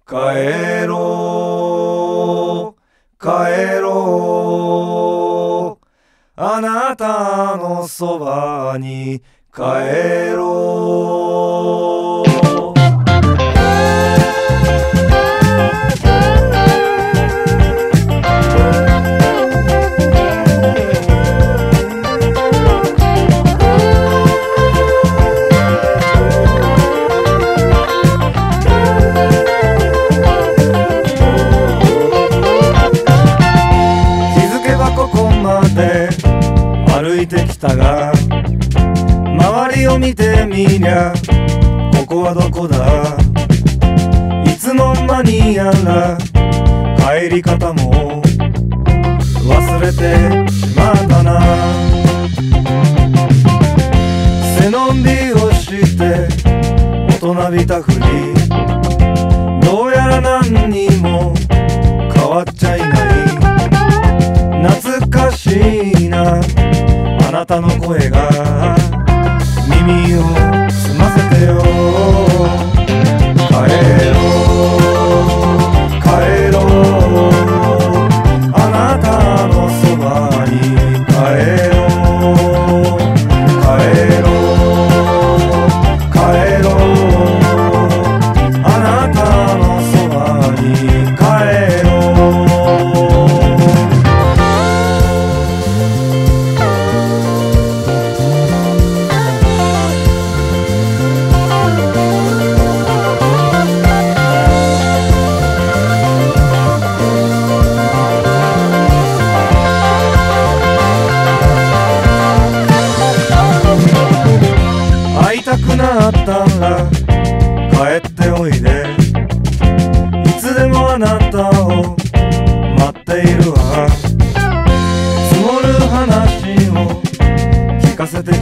帰ろう帰ろうあなたのそばに帰ろう。歩いてきたが周りを見てみりゃここはどこだ。いつの間にやら帰り方も忘れてしまったな。背伸びをして大人びたふり、どうやら何にも変わっちゃいない。懐かしいなあなたの声が耳を澄ませてよ。帰ろう帰ろうあなたのそばに帰ろう。帰ろう帰ろうあなたのそばに帰ろう。会いたくなったら帰っておいで。いつでもあなたを待っているわ。積もる話を聞かせて